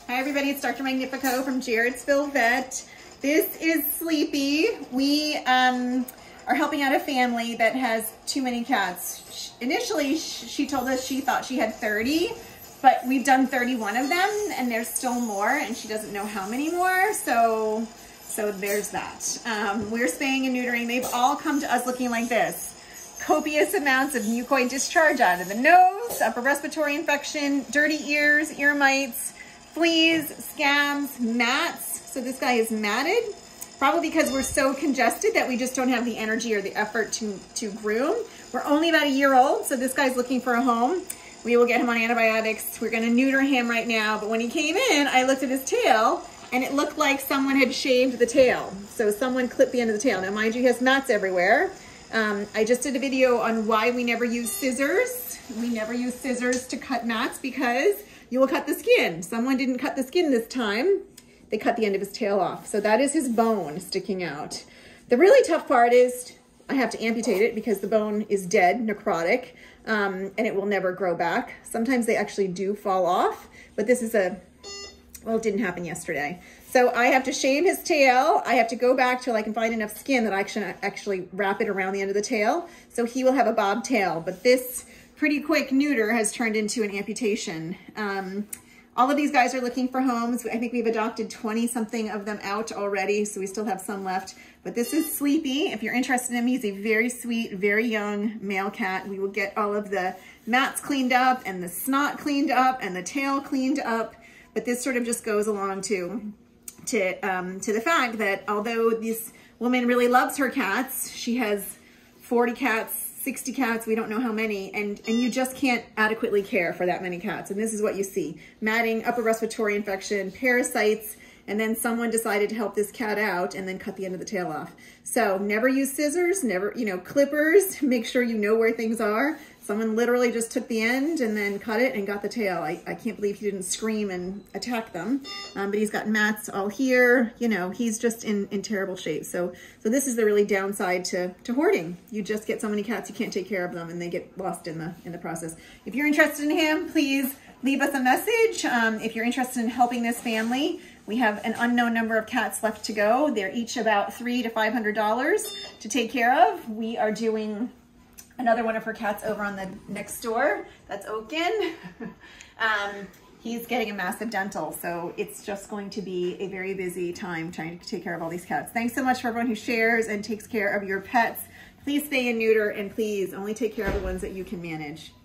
Hi everybody, it's Dr. Magnifico from Jarrettsville Vet. This is Sleepy. We are helping out a family that has too many cats. Initially, she told us she thought she had 30, but we've done 31 of them and there's still more and she doesn't know how many more, so there's that. We're spaying and neutering. They've all come to us looking like this. Copious amounts of mucoid discharge out of the nose, upper respiratory infection, dirty ears, ear mites, fleas, scabs, mats. So this guy is matted, probably because we're so congested that we just don't have the energy or the effort to groom. We're only about a year old, so this guy's looking for a home. We will get him on antibiotics. We're gonna neuter him right now, but when he came in, I looked at his tail and it looked like someone had shaved the tail. So someone clipped the end of the tail. Now mind you, he has mats everywhere. I just did a video on why we never use scissors. We never use scissors to cut mats because you will cut the skin. Someone didn't cut the skin this time. They cut the end of his tail off. So that is his bone sticking out. The really tough part is I have to amputate it because the bone is dead, necrotic, and it will never grow back. Sometimes they actually do fall off, but this is well, it didn't happen yesterday. So I have to shave his tail. I have to go back till I can find enough skin that I can actually wrap it around the end of the tail. So he will have a bob tail, but this pretty quick neuter has turned into an amputation. All of these guys are looking for homes. I think we've adopted 20 something of them out already, so we still have some left. But this is Sleepy. If you're interested in him, he's a very sweet, very young male cat. We will get all of the mats cleaned up and the snot cleaned up and the tail cleaned up. But this sort of just goes along to the fact that although this woman really loves her cats, she has 40 cats, 60 cats, we don't know how many, and you just can't adequately care for that many cats. And this is what you see: matting, upper respiratory infection, parasites, and then someone decided to help this cat out and then cut the end of the tail off. So never use scissors, never, clippers, make sure you know where things are. Someone literally just took the end and then cut it and got the tail. I can't believe he didn't scream and attack them. But he's got mats all here. He's just in terrible shape. So this is the really downside to hoarding. You just get so many cats, you can't take care of them and they get lost in the process. If you're interested in him, please leave us a message. If you're interested in helping this family, we have an unknown number of cats left to go. They're each about $300 to $500 to take care of. We are doing another one of her cats over on the next door. That's Oaken. He's getting a massive dental, so it's just going to be a very busy time trying to take care of all these cats. Thanks so much for everyone who shares and takes care of your pets. Please spay and neuter, and please only take care of the ones that you can manage.